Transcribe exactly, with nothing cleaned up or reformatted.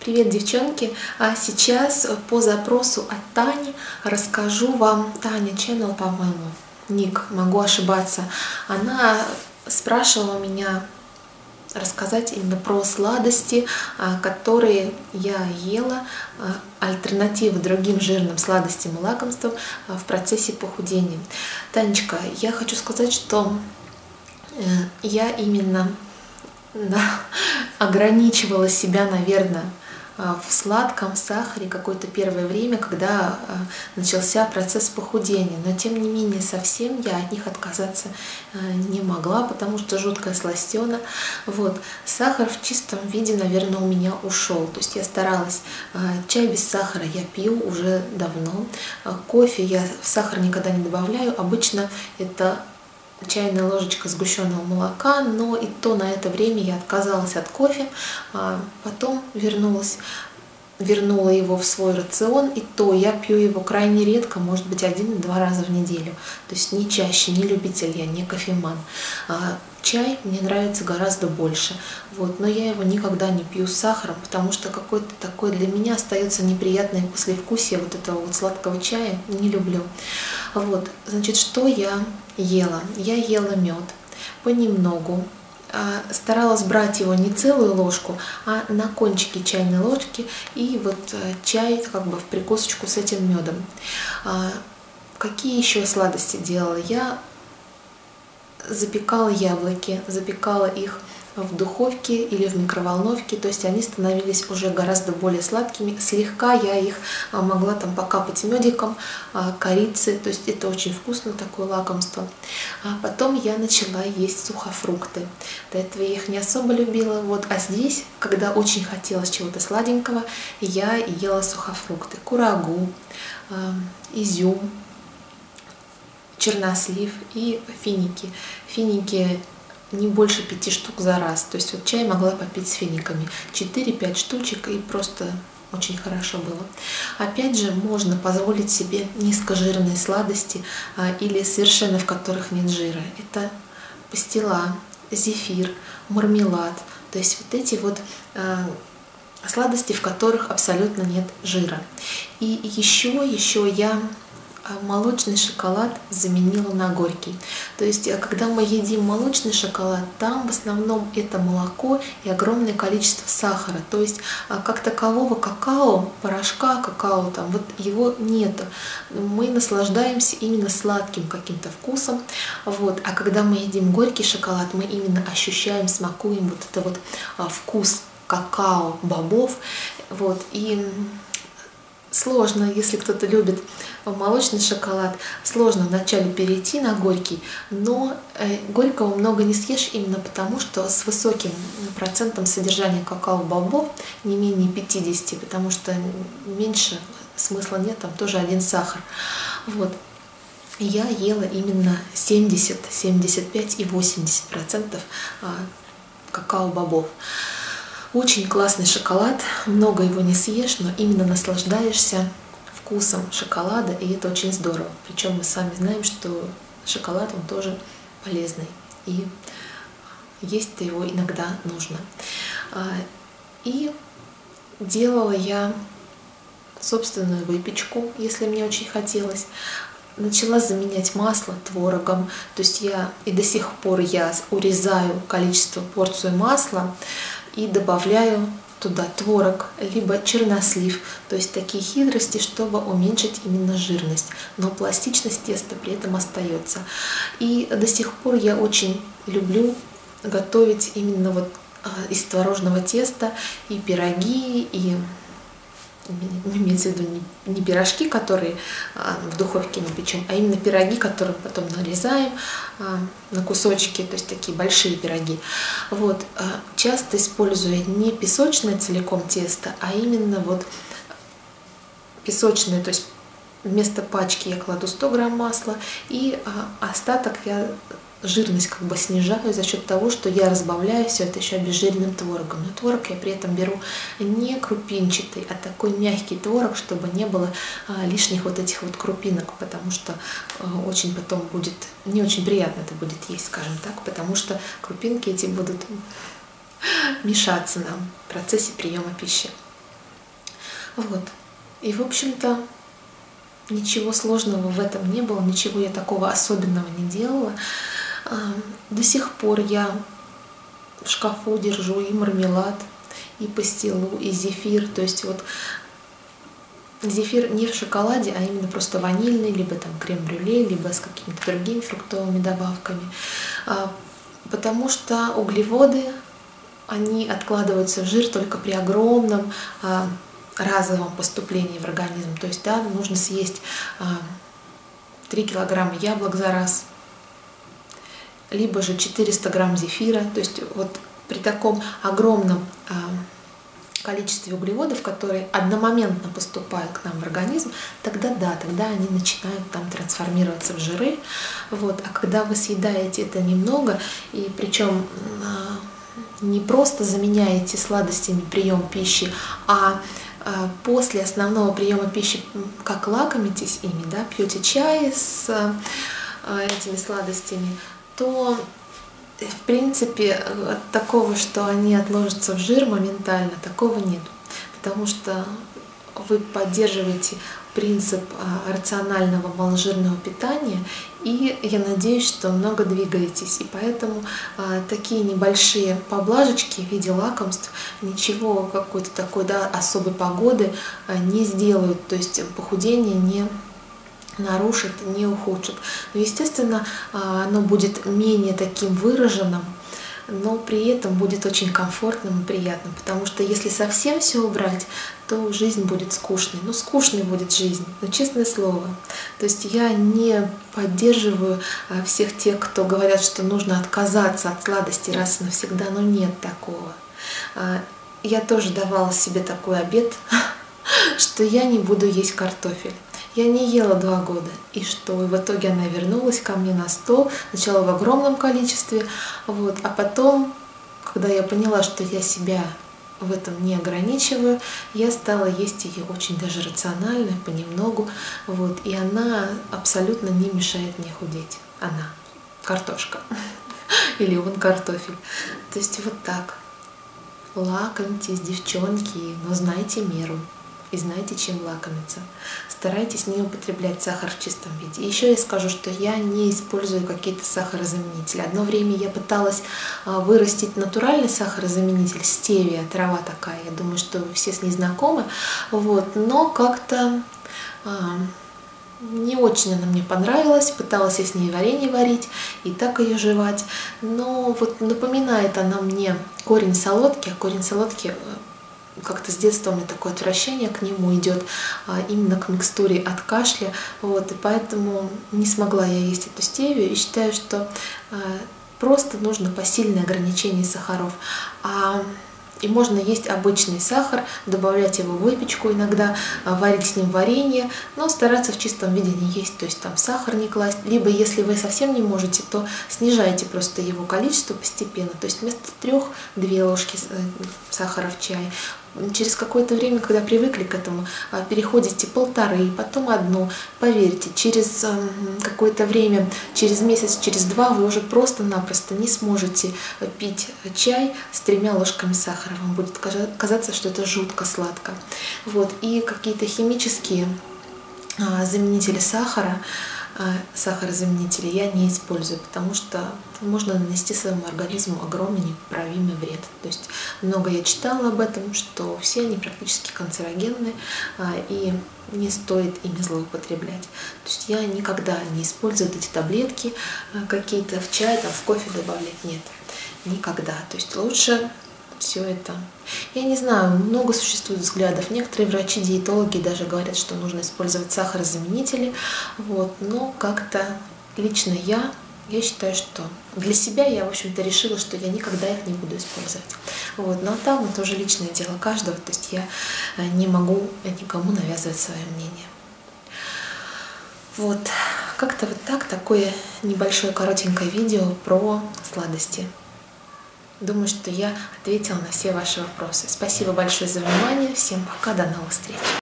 Привет, девчонки! А сейчас по запросу от Тани расскажу вам, Таня Channel, по-моему, ник, могу ошибаться. Она спрашивала меня рассказать именно про сладости, которые я ела, альтернативы другим жирным сладостям и лакомствам в процессе похудения. Танечка, я хочу сказать, что я именно да, ограничивала себя, наверное, в сладком, в сахаре какое-то первое время, когда начался процесс похудения. Но тем не менее совсем я от них отказаться не могла, потому что жуткая сластена. Вот. Сахар в чистом виде, наверное, у меня ушел. То есть я старалась. Чай без сахара я пью уже давно. Кофе я в сахар никогда не добавляю. Обычно это чайная ложечка сгущенного молока, но и то на это время я отказалась от кофе, а потом вернулась, вернула его в свой рацион, и то я пью его крайне редко, может быть один-два раза в неделю, то есть не чаще, не любитель я, не кофеман. А чай мне нравится гораздо больше, вот, но я его никогда не пью с сахаром, потому что какой-то такой для меня остается неприятное послевкусие вот этого вот сладкого чая, не люблю. Вот, значит, что я ела? Я ела мед понемногу, старалась брать его не целую ложку, а на кончике чайной ложки, и вот чай как бы в прикусочку с этим медом. Какие еще сладости делала? Я запекала яблоки, запекала их в духовке или в микроволновке, то есть они становились уже гораздо более сладкими. Слегка я их могла там покапать медиком, корицы, то есть это очень вкусно, такое лакомство. А потом я начала есть сухофрукты. До этого я их не особо любила, вот, а здесь, когда очень хотелось чего-то сладенького, я ела сухофрукты. Курагу, изюм, чернослив и финики. Финики не больше пяти штук за раз. То есть вот чай могла попить с финиками. четыре-пять штучек, и просто очень хорошо было. Опять же, можно позволить себе низкожирные сладости а, или совершенно в которых нет жира. Это пастила, зефир, мармелад. То есть вот эти вот а, сладости, в которых абсолютно нет жира. И еще, еще я молочный шоколад заменила на горький. То есть, когда мы едим молочный шоколад, там в основном это молоко и огромное количество сахара. То есть, как такового какао, порошка какао, там вот его нет. Мы наслаждаемся именно сладким каким-то вкусом. Вот. А когда мы едим горький шоколад, мы именно ощущаем, смакуем вот это вот вкус какао, бобов. Вот. И сложно, если кто-то любит молочный шоколад, сложно вначале перейти на горький, но горького много не съешь именно потому, что с высоким процентом содержания какао-бобов, не менее пятидесяти, потому что меньше смысла нет, там тоже один сахар. Вот. Я ела именно семьдесят, семьдесят пять и восемьдесят процентов какао-бобов. Очень классный шоколад, много его не съешь, но именно наслаждаешься вкусом шоколада, и это очень здорово. Причем мы сами знаем, что шоколад, он тоже полезный, и есть-то его иногда нужно. И делала я собственную выпечку, если мне очень хотелось. Начала заменять масло творогом, то есть я и до сих пор я урезаю количество порцию масла и добавляю туда творог, либо чернослив, то есть такие хитрости, чтобы уменьшить именно жирность, но пластичность теста при этом остается. И до сих пор я очень люблю готовить именно вот из творожного теста и пироги, и имеется в виду не, не пирожки, которые а, в духовке не печем, а именно пироги, которые потом нарезаем а, на кусочки, то есть такие большие пироги. Вот, а, часто используя не песочное целиком тесто, а именно вот песочное, то есть вместо пачки я кладу сто грамм масла, и а, остаток я жирность как бы снижаю за счет того, что я разбавляю все это еще обезжиренным творогом. Но творог я при этом беру не крупинчатый, а такой мягкий творог, чтобы не было а, лишних вот этих вот крупинок, потому что а, очень потом будет, не очень приятно это будет есть, скажем так, потому что крупинки эти будут мешаться нам в процессе приема пищи. Вот. И, в общем-то, ничего сложного в этом не было, ничего я такого особенного не делала. До сих пор я в шкафу держу и мармелад, и пастилу, и зефир. То есть вот зефир не в шоколаде, а именно просто ванильный, либо там крем-брюле, либо с какими-то другими фруктовыми добавками. Потому что углеводы, они откладываются в жир только при огромном разовом поступлении в организм. То есть, да, нужно съесть три килограмма яблок за раз, либо же четыреста грамм зефира. То есть вот при таком огромном количестве углеводов, которые одномоментно поступают к нам в организм, тогда да, тогда они начинают там трансформироваться в жиры. Вот. А когда вы съедаете это немного, и причем не просто заменяете сладостями прием пищи, а после основного приема пищи как лакомитесь ими, да, пьете чай с этими сладостями, то в принципе такого, что они отложатся в жир моментально, такого нет. Потому что вы поддерживаете принцип рационального маложирного питания, и я надеюсь, что много двигаетесь. И поэтому а, такие небольшие поблажечки в виде лакомств ничего какой-то такой, да, особой погоды а, не сделают. То есть похудение не нарушит, не ухудшит. Но, естественно, а, оно будет менее таким выраженным, но при этом будет очень комфортным и приятным, потому что если совсем все убрать, то жизнь будет скучной. Ну, скучной будет жизнь, но честное слово. То есть я не поддерживаю всех тех, кто говорят, что нужно отказаться от сладости раз и навсегда, но нет такого. Я тоже давала себе такой обет, что я не буду есть картофель. Я не ела два года, и что? И в итоге она вернулась ко мне на стол, сначала в огромном количестве, вот, а потом, когда я поняла, что я себя в этом не ограничиваю, я стала есть ее очень даже рационально, понемногу, вот, и она абсолютно не мешает мне худеть. Она, картошка, или он картофель. То есть вот так. Лакомьтесь, девчонки, но знайте меру. И знаете, чем лакомиться. Старайтесь не употреблять сахар в чистом виде. И еще я скажу, что я не использую какие-то сахарозаменители. Одно время я пыталась вырастить натуральный сахарозаменитель, стевия, трава такая. Я думаю, что все с ней знакомы. Вот. Но как-то а, не очень она мне понравилась. Пыталась я с ней варенье варить и так ее жевать. Но вот напоминает она мне корень солодки, а корень солодки как-то с детства у меня такое отвращение к нему идет, а, именно к микстуре от кашля, вот, и поэтому не смогла я есть эту стевию, и считаю, что а, просто нужно посильное ограничение сахаров. А, и можно есть обычный сахар, добавлять его в выпечку иногда, варить с ним варенье, но стараться в чистом виде не есть, то есть там сахар не класть. Либо если вы совсем не можете, то снижайте просто его количество постепенно, то есть вместо трех две ложки сахара в чай. Через какое-то время, когда привыкли к этому, переходите полторы, потом одну. Поверьте, через какое-то время, через месяц, через два вы уже просто-напросто не сможете пить чай с тремя ложками сахара. Вам будет казаться, что это жутко сладко. Вот. И какие-то химические заменители сахара, сахарозаменители я не использую, потому что можно нанести своему организму огромный непоправимый вред. То есть много я читала об этом, что все они практически канцерогенны, и не стоит ими злоупотреблять. То есть я никогда не использую эти таблетки какие-то в чай, там, в кофе добавлять, нет, никогда. То есть лучше все это. Я не знаю, много существует взглядов. Некоторые врачи-диетологи даже говорят, что нужно использовать сахарозаменители. Вот. Но как-то лично я, я считаю, что для себя я, в общем-то, решила, что я никогда их не буду использовать. Вот. Но там это уже личное дело каждого. То есть я не могу никому навязывать свое мнение. Вот. Как-то вот так, такое небольшое коротенькое видео про сладости. Думаю, что я ответила на все ваши вопросы. Спасибо большое за внимание. Всем пока, до новых встреч.